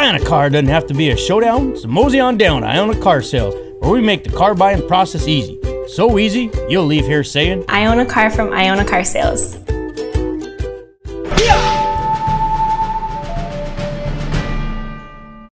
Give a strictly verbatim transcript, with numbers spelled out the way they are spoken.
Buying a car doesn't have to be a showdown, so mosey on down to Aiona Car Sales, where we make the car buying process easy. So easy, you'll leave here saying, I own a car from Aiona Car Sales.